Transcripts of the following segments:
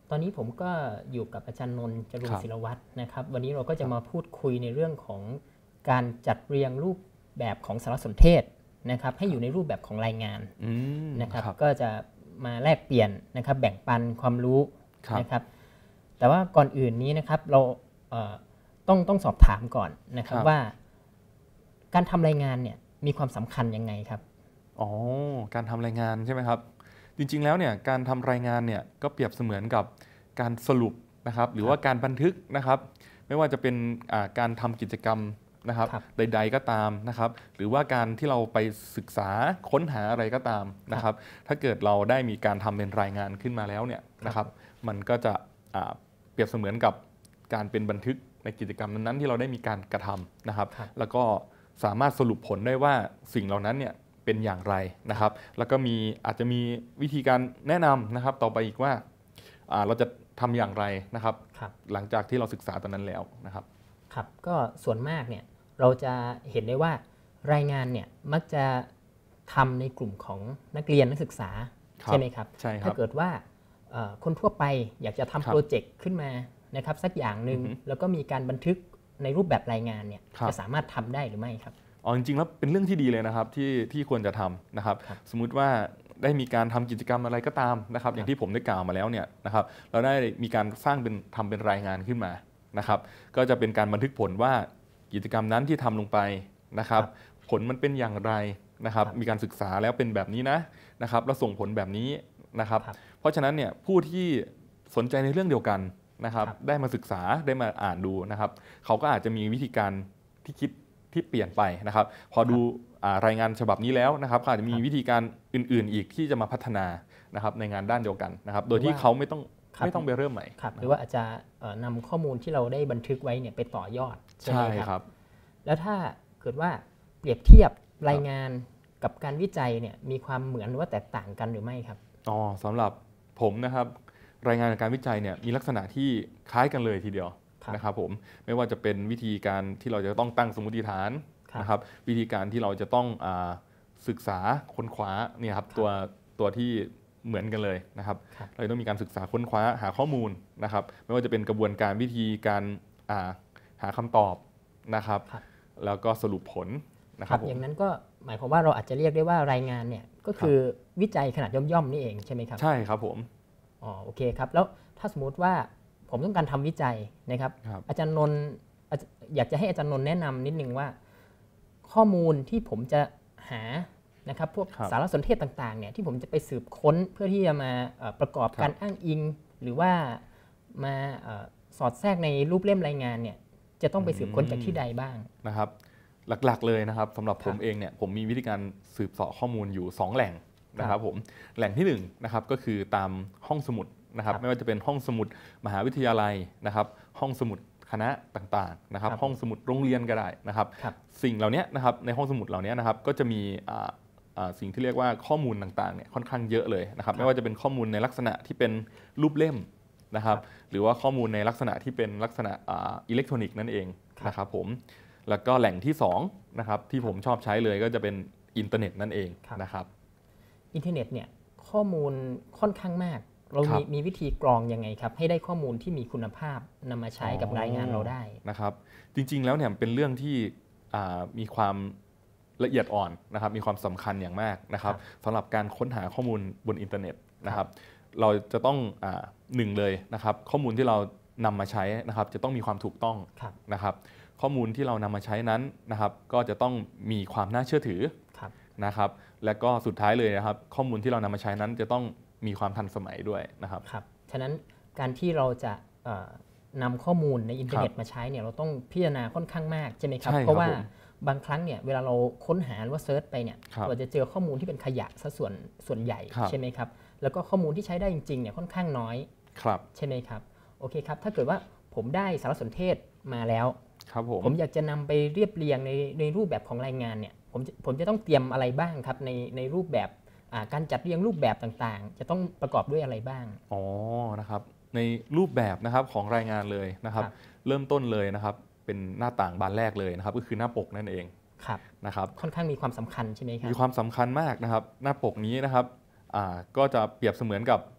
ตอนนี้ผมก็อยู่กับอาจารย์นนท์จรุครับงศิลวัฒน์นะครับวันนี้เราก็ครับจะมาพูดคุยในเรื่องของการจัดเรียงรูปแบบของสารสนเทศนะครับให้อยู่ในรูปแบบของรายงานอืมนะครับครับก็จะมาแลกเปลี่ยนนะครับแบ่งปันความรู้ครับนะครับแต่ว่าก่อนอื่นนี้นะครับเราเอ่อต้องสอบถามก่อนนะคครับรับว่าการทำรายงานเนี่ยมีความสำคัญยังไงครับอ๋อการทำรายงานใช่ไหมครับจริงๆแล้วเนี่ยการทำรายงานเนี่ยก็เปรียบเสมือนกับการสรุปนะครับหรือว่าการบันทึกนะครับไม่ว่าจะเป็นการทำกิจกรรมนะครับครับใดๆก็ตามนะครับหรือว่าการที่เราไปศึกษาค้นหาอะไรก็ตามนะครับถ้าเกิดเราได้มีการทำเป็นรายงานขึ้นมาแล้วเนี่ยนะครับมันก็จะเปรียบเสมือนกับการเป็นบันทึกในกิจกรรมนั้นๆที่เราได้มีการกระทำนะครับแล้วก็สามารถสรุปผลได้ว่าสิ่งเหล่านั้นเนี่ยเป็นอย่างไรนะครับแล้วก็อาจจะมีวิธีการแนะนำนะครับต่อไปอีกว่าเราจะทำอย่างไรนะครับครับหลังจากที่เราศึกษาตอนนั้นแล้วนะครับครับก็ส่วนมากเนี่ยเราจะเห็นได้ว่ารายงานเนี่ยมักจะทำในกลุ่มของนักเรียนนักศึกษาใช่ไหมครับใช่ครัถ้าบเกิดว่าคนทั่วไปอยากจะครัทำบโปรเจกต์ขึ้นมานะครับสักอย่างหนึ่งอือฮึแล้วก็มีการบันทึกในรูปแบบรายงานเนี่ยครับจะสามารถทำได้หรือไม่ครับอ๋อจริงๆแล้วเป็นเรื่องที่ดีเลยนะครับที่ควรจะทำนะครับครับสมมุติว่าได้มีการทำกิจกรรมอะไรก็ตามนะครับอย่างที่ผมได้กล่าวมาแล้วเนี่ยนะครับเราได้มีการสร้างทำเป็นรายงานขึ้นมานะครับก็จะเป็นการบันทึกผลว่ากิจกรรมนั้นที่ทำลงไปนะครับผลมันเป็นอย่างไรนะครับมีการศึกษาแล้วเป็นแบบนี้นะครับแล้วส่งผลแบบนี้นะครับเพราะฉะนั้นเนี่ยผู้ที่สนใจในเรื่องเดียวกันนะครับได้มาศึกษาได้มาอ่านดูนะครับเขาก็อาจจะมีวิธีการที่คิดที่เปลี่ยนไปนะครับพอดูรายงานฉบับนี้แล้วนะครับก็อาจจะมีวิธีการอื่นๆอีกที่จะมาพัฒนานะครับในงานด้านเดียวกันนะครับโดยที่เขาไม่ต้องไปเริ่มใหม่ครับหรือว่าอาจจะนำข้อมูลที่เราได้บันทึกไว้เนี่ยไปต่อยอดใช่ไหมครับแล้วถ้าเกิดว่าเปรียบเทียบรายงานกับการวิจัยเนี่ยมีความเหมือนหรือว่าแตกต่างกันหรือไม่ครับอ๋อสำหรับผมนะครับรายงานการวิจัยเนี่ยมีลักษณะที่คล้ายกันเลยทีเดียวนะครับผมไม่ว่าจะเป็นวิธีการที่เราจะต้องตั้งสมมติฐานนะครับวิธีการที่เราจะต้องศึกษาค้นคว้าเนี่ยครับตัวที่เหมือนกันเลยนะครับเราต้องมีการศึกษาค้นคว้าหาข้อมูลนะครับไม่ว่าจะเป็นกระบวนการวิธีการหาคำตอบนะครับแล้วก็สรุปผลนะครับอย่างนั้นก็หมายความว่าเราอาจจะเรียกได้ว่ารายงานเนี่ยก็คือวิจัยขนาดย่อมๆนี่เองใช่ไหมครับใช่ครับผมอ๋อโอเคครับแล้วถ้าสมมติว่าผมต้องการทำวิจัยนะครับอาจารย์นนท์อยากจะให้อาจารย์นนท์แนะนำนิดนึงว่าข้อมูลที่ผมจะหานะครับพวกสารสนเทศต่างๆเนี่ยที่ผมจะไปสืบค้นเพื่อที่จะมาประกอบการอ้างอิงหรือว่ามาสอดแทรกในรูปเล่มรายงานเนี่ยจะต้องไปสืบค้นจากที่ใดบ้างนะครับหลักๆเลยนะครับสำหรับผมเองเนี่ยผมมีวิธีการสืบเสาะข้อมูลอยู่2แหล่งนะครับผมแหล่งที่1นะครับก็คือตามห้องสมุดนะครับไม่ว่าจะเป็นห้องสมุดมหาวิทยาลัยนะครับห้องสมุดคณะต่างๆนะครับห้องสมุดโรงเรียนก็ได้นะครับสิ่งเหล่านี้นะครับในห้องสมุดเหล่านี้นะครับก็จะมีสิ่งที่เรียกว่าข้อมูลต่างๆเนี่ยค่อนข้างเยอะเลยนะครับไม่ว่าจะเป็นข้อมูลในลักษณะที่เป็นรูปเล่มนะครับหรือว่าข้อมูลในลักษณะที่เป็นลักษณะอิเล็กทรอนิกส์นั่นเองนะครับผมแล้วก็แหล่งที่2นะครับที่ผมชอบใช้เลยก็จะเป็นอินเทอร์เน็ตนั่นเองนะครับอินเทอร์เน็ตเนี่ยข้อมูลค่อนข้างมากเรามีวิธีกรองยังไงครับให้ได้ข้อมูลที่มีคุณภาพนำมาใช้กับรายงานเราได้นะครับจริงๆแล้วเนี่ยเป็นเรื่องที่มีความละเอียดอ่อนนะครับมีความสำคัญอย่างมากนะครับสำหรับการค้นหาข้อมูลบนอินเทอร์เน็ตนะครับเราจะต้องหนึ่งเลยนะครับข้อมูลที่เรานำมาใช้นะครับจะต้องมีความถูกต้องนะครับข้อมูลที่เรานำมาใช้นั้นนะครับก็จะต้องมีความน่าเชื่อถือนะครับและก็สุดท้ายเลยนะครับข้อมูลที่เรานำมาใช้นั้นจะต้องมีความทันสมัยด้วยนะครับฉะนั้นการที่เราจะนำข้อมูลในอินเทอร์เน็ตมาใช้เนี่ยเราต้องพิจารณาค่อนข้างมากใช่ไหมครับเพราะว่าบางครั้งเนี่ยเวลาเราค้นหาหรือว่าเซิร์ชไปเนี่ยเราจะเจอข้อมูลที่เป็นขยะซะส่วนใหญ่ใช่ไหมครับแล้วก็ข้อมูลที่ใช้ได้จริงๆเนี่ยค่อนข้างน้อยใช่ไหมครับโอเคครับถ้าเกิดว่าผมได้สารสนเทศมาแล้วผมอยากจะนำไปเรียบเรียงในรูปแบบของรายงานเนี่ยผมจะต้องเตรียมอะไรบ้างครับในรูปแบบการจัดเรียงรูปแบบต่างๆจะต้องประกอบด้วยอะไรบ้างอ๋อนะครับในรูปแบบนะครับของรายงานเลยนะครับเริ่มต้นเลยนะครับเป็นหน้าต่างบานแรกเลยนะครับก็คือหน้าปกนั่นเองนะครับค่อนข้างมีความสำคัญใช่ไหมครับมีความสำคัญมากนะครับหน้าปกนี้นะครับก็จะเปรียบเสมือนกับ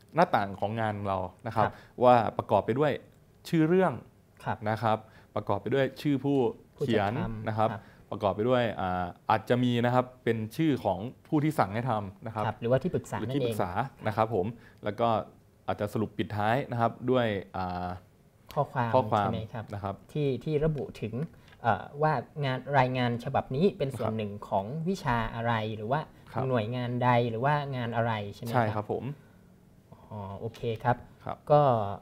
หน้าต่างของงานเรานะครับว่าประกอบไปด้วยชื่อเรื่องนะครับประกอบไปด้วยชื่อผู้เขียนนะครับประกอบไปด้วยอาจจะมีนะครับเป็นชื่อของผู้ที่สั่งให้ทำนะครับหรือว่าที่ปรึกษานั่นเองนะครับผมแล้วก็อาจจะสรุปปิดท้ายนะครับด้วยข้อความใช่ไหมครับนะครับที่ระบุถึงว่ารายงานฉบับนี้เป็นส่วนหนึ่งของวิชาอะไรหรือว่าหน่วยงานใดหรือว่างานอะไรใช่ไหมครับใช่ครับผมโอเคครับก็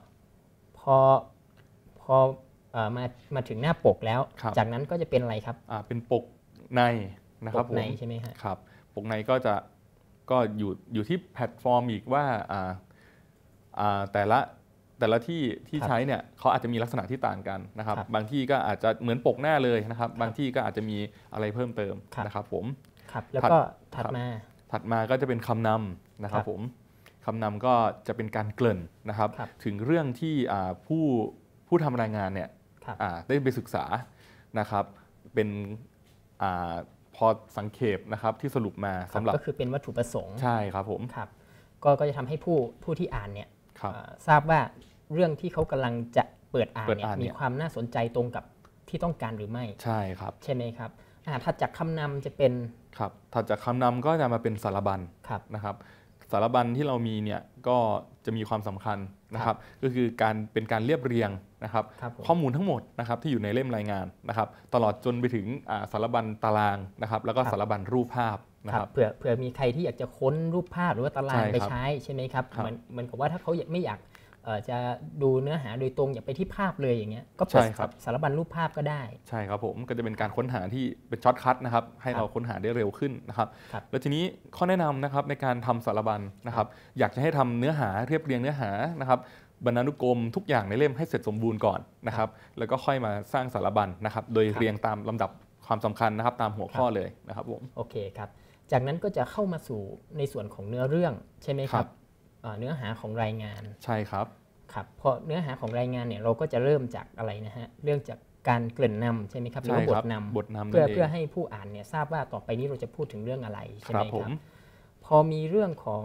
พอมาถึงหน้าปกแล้วจากนั้นก็จะเป็นอะไรครับเป็นปกในนะครับปกในใช่ไหมครับปกในก็อยู่ที่แพลตฟอร์มอีกว่าแต่ละที่ใช้เนี่ยเขาอาจจะมีลักษณะที่ต่างกันนะครับบางที่ก็อาจจะเหมือนปกหน้าเลยนะครับบางที่ก็อาจจะมีอะไรเพิ่มเติมนะครับผมแล้วก็ถัดมาก็จะเป็นคำนำนะครับผมคำนำก็จะเป็นการเกริ่นนะครับถึงเรื่องที่ผู้ทำรายงานเนี่ยได้ไปศึกษานะครับเป็นพอสังเขปนะครับที่สรุปมาสำหรับก็คือเป็นวัตถุประสงค์ใช่ครับผมก็จะทำให้ผู้ที่อ่านเนี่ยทราบว่าเรื่องที่เขากำลังจะเปิดอ่านเนี่ยมีความน่าสนใจตรงกับที่ต้องการหรือไม่ใช่ครับใช่ไหมครับถัดจากคำนำจะเป็นครับถัดจากคำนำก็จะมาเป็นสารบัญนะครับสารบัญที่เรามีเนี่ยก็จะมีความสำคัญนะครับก็คือเป็นการเรียบเรียงนะครับข้อมูลทั้งหมดนะครับที่อยู่ในเล่มรายงานนะครับตลอดจนไปถึงสารบัญตารางนะครับแล้วก็สารบัญรูปภาพนะครับเผื่อมีใครที่อยากจะค้นรูปภาพหรือว่าตารางไปใช้ใช่ไหมครับเหมือนกับว่าถ้าเขาไม่อยากจะดูเนื้อหาโดยตรงอยากไปที่ภาพเลยอย่างเงี้ยก็เปิดสารบัญรูปภาพก็ได้ใช่ครับผมก็จะเป็นการค้นหาที่เป็นช็อตคัทนะครับให้เราค้นหาได้เร็วขึ้นนะครับแล้วทีนี้ข้อแนะนำนะครับในการทำสารบัญนะครับอยากจะให้ทำเนื้อหาเรียบเรียงเนื้อหานะครับบรรณานุกรมทุกอย่างในเล่มให้เสร็จสมบูรณ์ก่อนนะครับแล้วก็ค่อยมาสร้างสารบัญนะครับโดยเรียงตามลำดับความสำคัญนะครับตามหัวข้อเลยนะครับผมโอเคครับจากนั้นก็จะเข้ามาสู่ในส่วนของเนื้อเรื่องใช่ไหมครับเนื้อหาของรายงานใช่ครับพอเนื้อหาของรายงานเนี่ยเราก็จะเริ่มจากอะไรนะฮะเรื่องจากการเกริ่นนำใช่ไหมครับหรือบทนำเพื่อให้ผู้อ่านเนี่ยทราบว่าต่อไปนี้เราจะพูดถึงเรื่องอะไรใช่ไหมครับพอมีเรื่องของ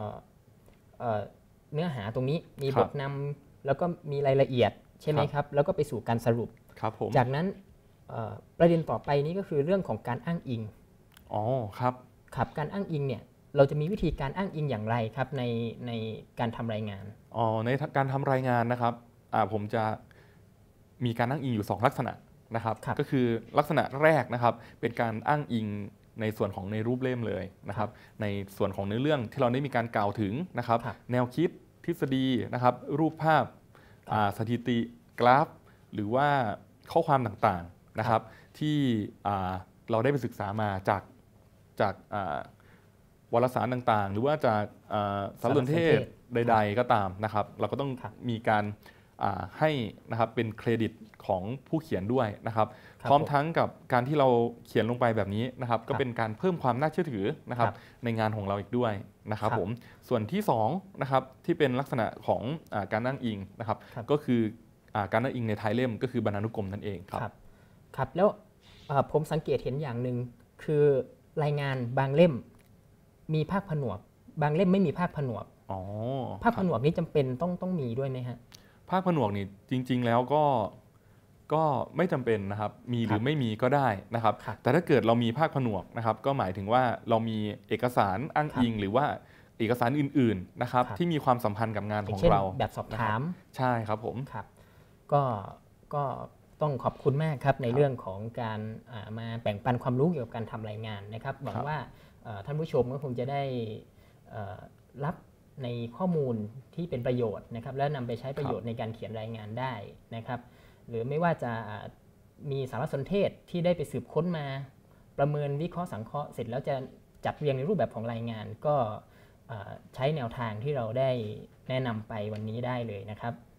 เนื้อหาตรงนี้มีบทนำแล้วก็มีรายละเอียดใช่ไหมครับแล้วก็ไปสู่การสรุปจากนั้นประเด็นต่อไปนี้ก็คือเรื่องของการอ้างอิงครับการอ้างอิงเนี่ยเราจะมีวิธีการอ้างอิงอย่างไรครับในการทำรายงานในการทำรายงานนะครับผมจะมีการอ้างอิงอยู่2ลักษณะนะครับก็คือลักษณะแรกนะครับเป็นการอ้างอิงในส่วนของในรูปเล่มเลยนะครับในส่วนของเนื้อเรื่องที่เราได้มีการกล่าวถึงนะครับแนวคิดทฤษฎีนะครับรูปภาพสถิติกราฟหรือว่าข้อความต่างๆนะครับที่เราได้ไปศึกษามาจากวารสารต่างๆหรือว่าจากสารสนเทศใดๆก็ตามนะครับเราก็ต้องมีการให้นะครับเป็นเครดิตของผู้เขียนด้วยนะครับพร้อมทั้งกับการที่เราเขียนลงไปแบบนี้นะครับก็เป็นการเพิ่มความน่าเชื่อถือนะครับในงานของเราอีกด้วยนะครับผมส่วนที่2นะครับที่เป็นลักษณะของการอ้างอิงนะครับก็คือการอ้างอิงในท้ายเล่มก็คือบรรณานุกรมนั่นเองครับแล้วผมสังเกตเห็นอย่างหนึ่งคือรายงานบางเล่มมีภาคผนวกบางเล่มไม่มีภาคผนวกภาคผนวกนี้จำเป็นต้องมีด้วยไหมฮะภาคผนวกนี่จริงๆแล้วก็ไม่จำเป็นนะครับมีหรือไม่มีก็ได้นะครับแต่ถ้าเกิดเรามีภาคผนวกนะครับก็หมายถึงว่าเรามีเอกสารอ้างอิงหรือว่าเอกสารอื่นๆนะครับที่มีความสัมพันธ์กับงานของเราแบบสอบถามใช่ครับผมก็ต้องขอบคุณมากครับในเรื่องของการมาแบ่งปันความรู้เกี่ยวกับการทำรายงานนะครับหวังว่าท่านผู้ชมก็คงจะได้รับในข้อมูลที่เป็นประโยชน์นะครับและนำไปใช้ประโยชน์ในการเขียนรายงานได้นะครับหรือไม่ว่าจะมีสารสนเทศที่ได้ไปสืบค้นมาประเมินวิเคราะห์สังเคราะห์เสร็จแล้วจะจัดเรียงในรูปแบบของรายงานก็ใช้แนวทางที่เราได้แนะนำไปวันนี้ได้เลยนะครับ